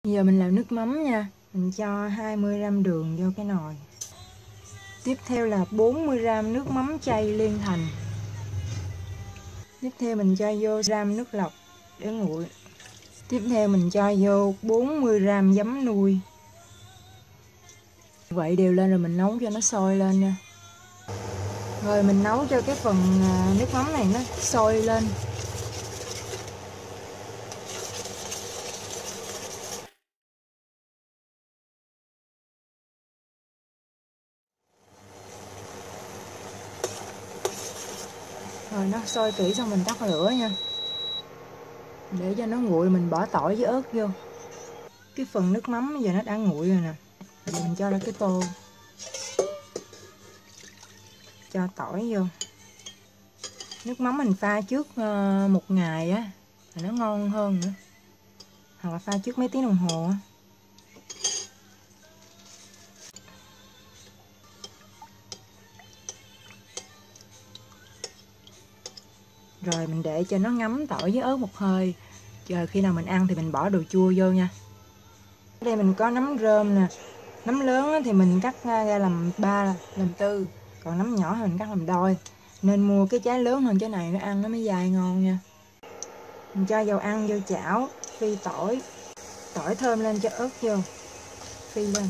Giờ mình làm nước mắm nha. Mình cho 20g đường vô cái nồi. Tiếp theo là 40g nước mắm chay liên thành. Tiếp theo mình cho vô gram nước lọc để nguội. Tiếp theo mình cho vô 40g giấm nuôi. Vậy đều lên rồi mình nấu cho nó sôi lên nha. Rồi mình nấu cho cái phần nước mắm này nó sôi lên. Rồi nó sôi kỹ xong mình tắt lửa nha. Để cho nó nguội mình bỏ tỏi với ớt vô. Cái phần nước mắm giờ nó đã nguội rồi nè. Giờ mình cho ra cái tô. Cho tỏi vô. Nước mắm mình pha trước 1 ngày á là nó ngon hơn nữa. Hoặc là pha trước mấy tiếng đồng hồ á. Rồi mình để cho nó ngấm tỏi với ớt một hơi. Chờ khi nào mình ăn thì mình bỏ đồ chua vô nha. Ở đây mình có nấm rơm nè. Nấm lớn thì mình cắt ra làm 3, làm 4. Còn nấm nhỏ thì mình cắt làm đôi. Nên mua cái trái lớn hơn trái này nó ăn nó mới dai ngon nha. Mình cho dầu ăn vô chảo, phi tỏi. Tỏi thơm lên cho ớt vô. Phi lên.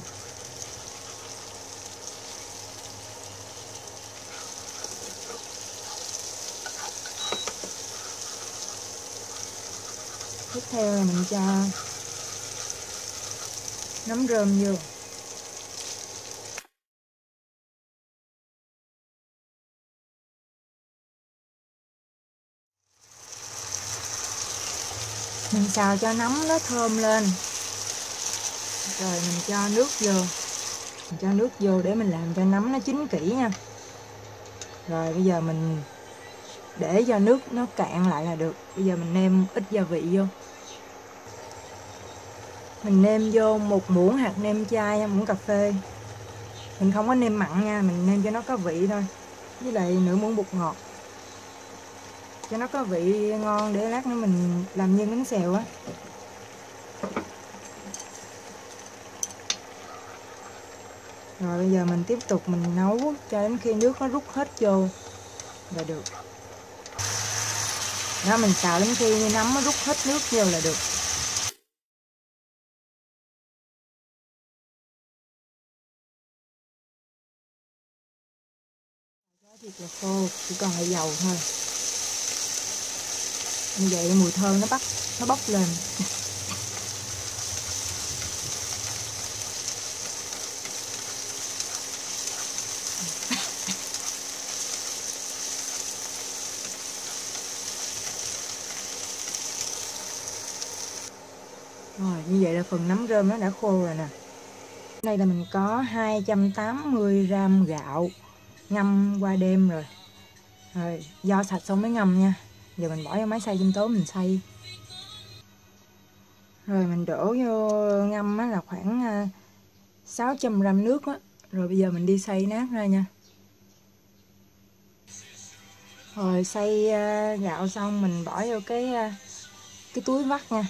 Tiếp theo là mình cho nấm rơm vô. Mình xào cho nấm nó thơm lên. Rồi mình cho nước vô. Mình cho nước vô để mình làm cho nấm nó chín kỹ nha. Rồi bây giờ mình để cho nước nó cạn lại là được. Bây giờ mình nêm ít gia vị vô. Mình nêm vô 1 muỗng hạt nêm chai, muỗng cà phê. Mình không có nêm mặn nha, mình nêm cho nó có vị thôi. Với lại nửa muỗng bột ngọt. Cho nó có vị ngon để lát nữa mình làm như bánh xèo á. Rồi bây giờ mình tiếp tục mình nấu cho đến khi nước nó rút hết vô là được. Đó, mình xào đến khi nấm nó rút hết nước vô là được. Thịt là khô, chỉ còn là dầu thôi. Như vậy mùi thơm nó bốc lên. Rồi, như vậy là phần nấm rơm nó đã khô rồi nè. Đây là mình có 280g gạo ngâm qua đêm rồi. Rồi, vo sạch xong mới ngâm nha. Giờ mình bỏ vô máy xay sinh tố mình xay. Rồi mình đổ vô ngâm á là khoảng 600g nước á. Rồi bây giờ mình đi xay nát ra nha. Rồi xay gạo xong mình bỏ vô cái túi vắt nha.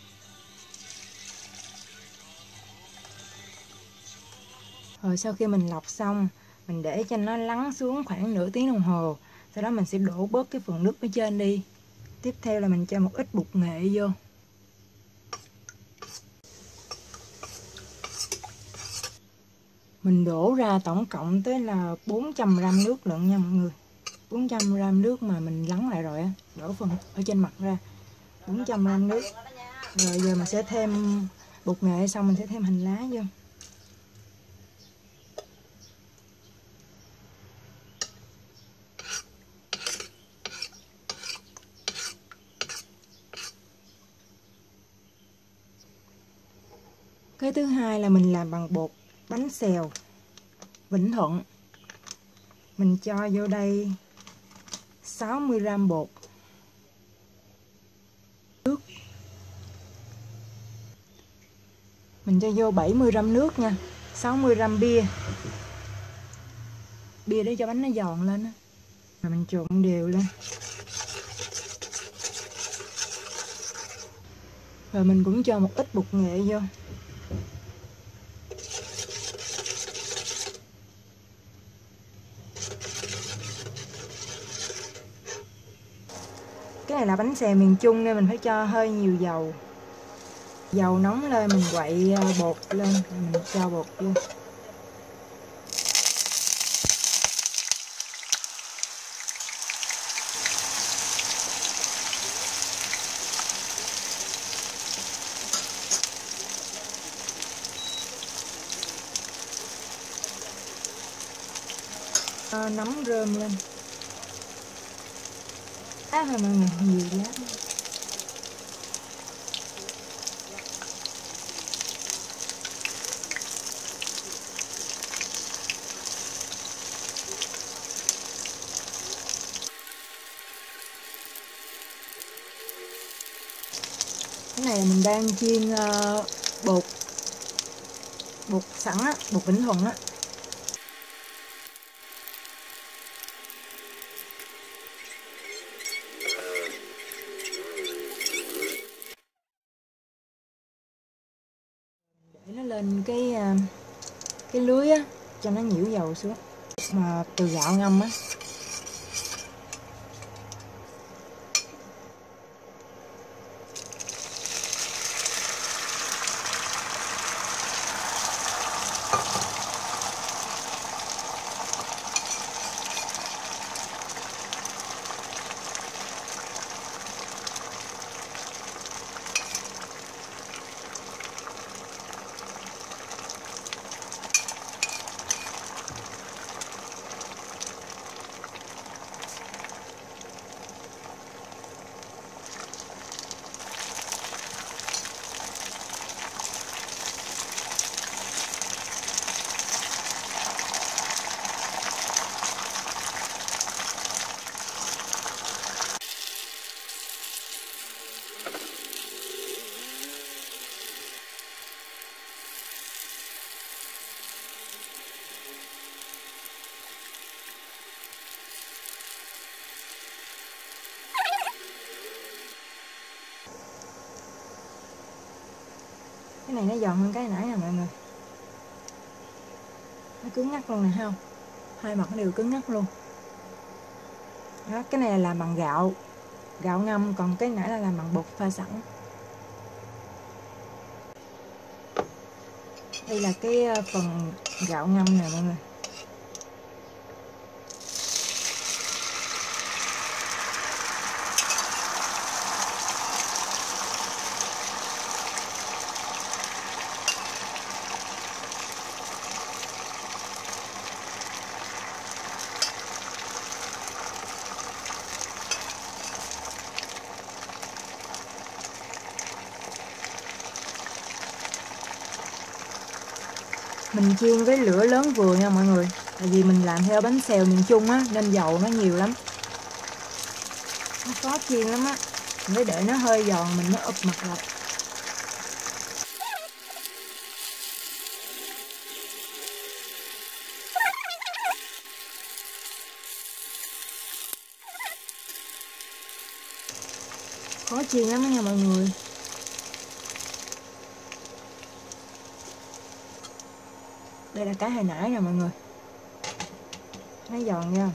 Rồi sau khi mình lọc xong, mình để cho nó lắng xuống khoảng nửa tiếng đồng hồ. Sau đó mình sẽ đổ bớt cái phần nước ở trên đi. Tiếp theo là mình cho một ít bột nghệ vô. Mình đổ ra tổng cộng tới là 400g nước lận nha mọi người. 400g nước mà mình lắng lại rồi á, đổ phần ở trên mặt ra. 400g nước. Rồi giờ mình sẽ thêm bột nghệ xong mình sẽ thêm hành lá vô. Cái thứ hai là mình làm bằng bột bánh xèo Vĩnh Thuận. Mình cho vô đây 60g bột. Nước. Mình cho vô 70g nước nha. 60g bia. Bia để cho bánh nó giòn lên á. Rồi mình trộn đều lên. Rồi mình cũng cho một ít bột nghệ vô. Cái này là bánh xèo miền Trung nên mình phải cho hơi nhiều dầu. Dầu nóng lên mình quậy bột lên, mình cho bột vô. Nấm rơm lên. Thôi mọi người, nhiều lắm. Cái này mình đang chiên bột sẵn á, bột Vĩnh Thuận á. Để nó lên cái lưới á cho nó nhiễu dầu xuống mà từ gạo ngâm á. Cái này nó giòn hơn cái nãy nè mọi người. Nó cứng ngắc luôn nè, thấy không? Hai mặt nó đều cứng ngắc luôn. Đó, cái này là làm bằng gạo ngâm, còn cái nãy là làm bằng bột pha sẵn. Đây là cái phần gạo ngâm nè mọi người. Mình chiên với lửa lớn vừa nha mọi người. Tại vì mình làm theo bánh xèo miền Trung á, nên dầu nó nhiều lắm. Nó khó chiên lắm á. Mình phải để nó hơi giòn mình mới ụp mặt lại. Khó chiên lắm đó nha mọi người. Đây là cái hồi nãy nè mọi người. Nó giòn nha.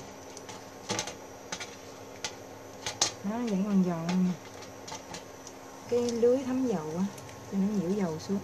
Nó vẫn còn giòn luôn nè. Cái lưới thấm dầu á, cho nó nhiễu dầu xuống.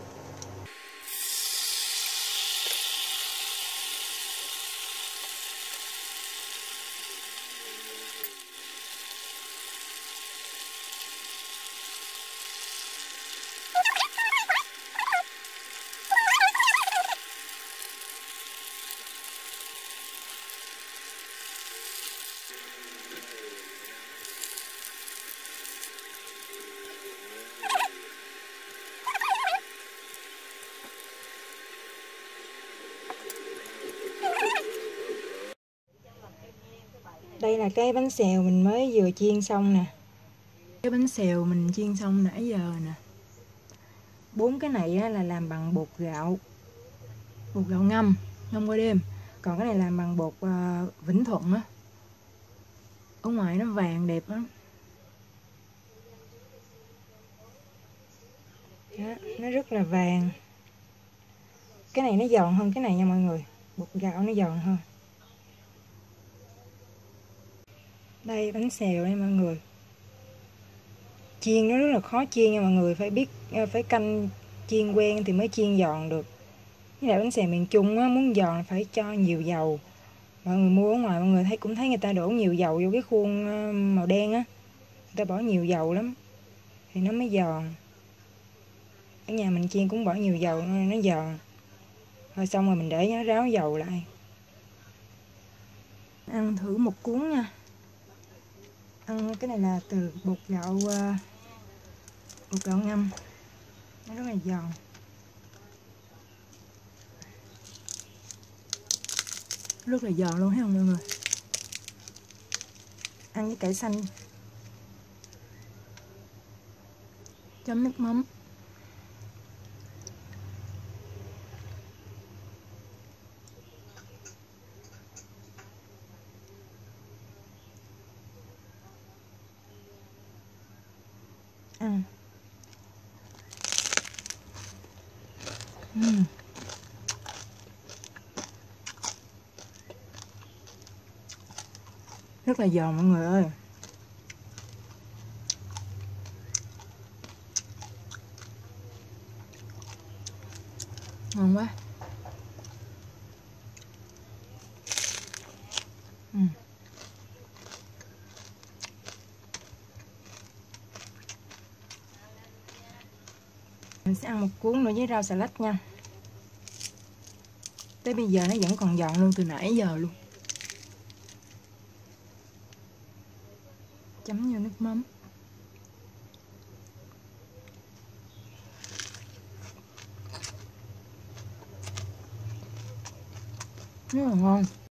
Đây là cái bánh xèo mình mới vừa chiên xong nè. Cái bánh xèo mình chiên xong nãy giờ nè. 4 cái này á, là làm bằng bột gạo ngâm qua đêm. Còn cái này làm bằng bột Vĩnh Thuận á. Ở ngoài nó vàng đẹp lắm. Đó, nó rất là vàng. Cái này nó giòn hơn cái này nha mọi người. Bột gạo nó giòn hơn. Đây bánh xèo đây mọi người. Chiên nó rất là khó chiên nha mọi người, phải biết phải canh chiên quen thì mới chiên giòn được. Với lại bánh xèo miền Trung á, muốn giòn là phải cho nhiều dầu. Mọi người mua ở ngoài mọi người cũng thấy người ta đổ nhiều dầu vô cái khuôn màu đen á. Người ta bỏ nhiều dầu lắm thì nó mới giòn. Ở nhà mình chiên cũng bỏ nhiều dầu nên nó giòn. Rồi xong rồi mình để nó ráo dầu lại. Ăn thử một cuốn nha. Ăn cái này là từ bột gạo ngâm. Nó rất là giòn. Rất là giòn luôn thấy không mọi người. Ăn với cải xanh chấm nước mắm. Ăn. Rất là giòn mọi người ơi. Ngon quá. Mình sẽ ăn một cuốn nữa với rau xà lách nha. Tới bây giờ nó vẫn còn giòn luôn từ nãy giờ luôn. Chấm vô nước mắm. Rất là ngon.